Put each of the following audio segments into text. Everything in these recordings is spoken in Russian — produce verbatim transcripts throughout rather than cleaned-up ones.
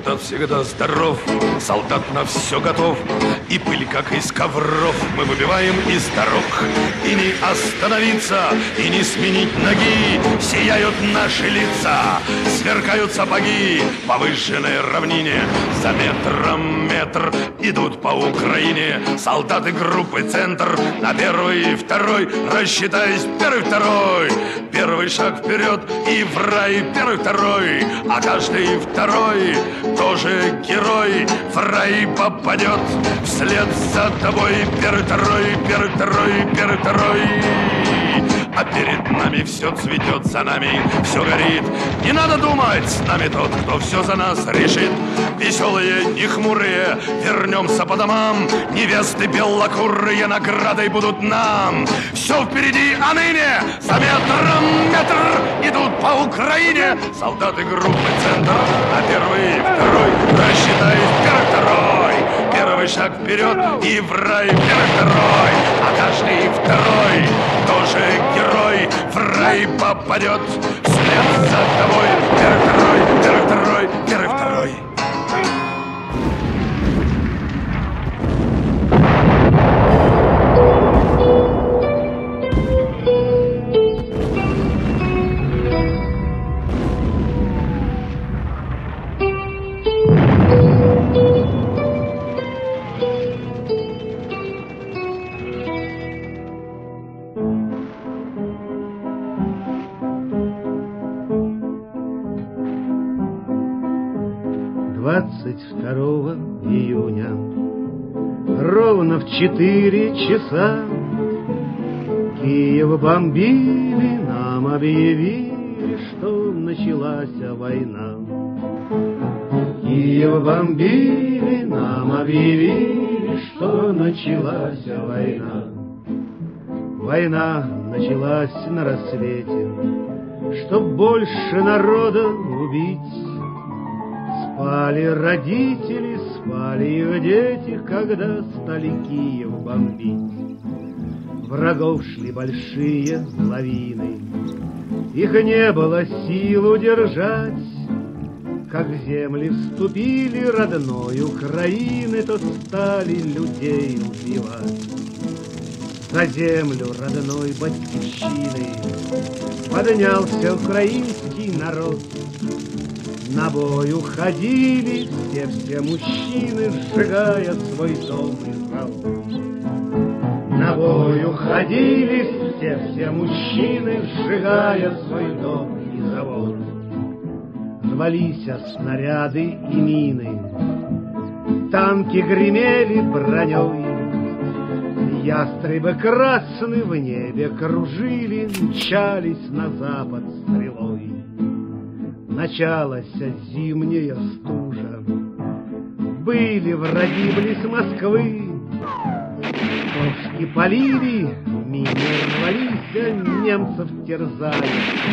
солдат всегда здоров, солдат на все готов, и пыль, как из ковров, мы выбиваем из дорог. И не остановиться, и не сменить ноги, сияют наши лица, сверкают сапоги по выжженной равнине. За метром метр идут по Украине солдаты группы «Центр» на первый и второй, рассчитаясь первый, второй. Первый шаг вперед и в рай, первый, второй, а каждый второй тоже герой в рай попадет вслед за тобой. Первый, второй, первый, второй, первый, второй. А перед нами все цветет, за нами все горит. Не надо думать, с нами тот, кто все за нас решит. Веселые, не хмурые, вернемся по домам. Невесты белокурые наградой будут нам. Все впереди, а ныне за метром метр идут по Украине солдаты группы «Центр» на первый, второй, рассчитаясь первый, второй. Первый шаг вперед и в рай, первый, второй, а каждый второй тоже герой в рай попадет вслед за тобой. Первый, второй, первый, второй, первый, второй. двадцать второго июня ровно в четыре часа Киев бомбили, нам объявили, что началась война. Киев бомбили, нам объявили, что началась война. Война началась на рассвете, чтоб больше народа убить. Спали родители, спали их дети, когда стали Киев бомбить. Врагов шли большие лавины, их не было сил удержать. Как в земли вступили родной Украины, то стали людей убивать. За землю родной батькивщины поднялся украинский народ. На бой уходили все-все мужчины, сжигая свой дом и завод. На бой уходили все-все мужчины, сжигая свой дом и завод. Рвались снаряды и мины, танки гремели броней. Ястребы красные в небе кружили, мчались на запад стрелой. Началась зимняя стужа, были враги близ Москвы. Пушки полили, мины рвались, немцев терзали.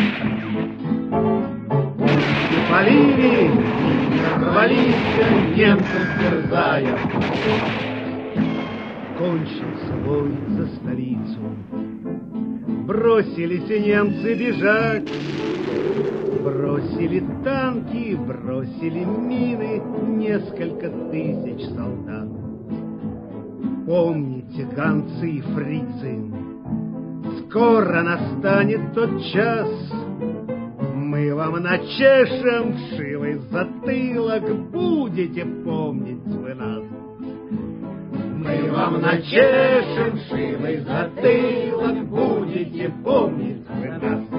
Пушки полили, мины рвались, немцев терзая. Кончился бой за столицу, бросились немцы бежать. Бросили танки, бросили мины, несколько тысяч солдат. Помните, гонцы и фрицы, скоро настанет тот час. Мы вам начешем вшивый затылок, будете помнить вы нас. Мы вам начешем вшивый затылок, будете помнить вы нас.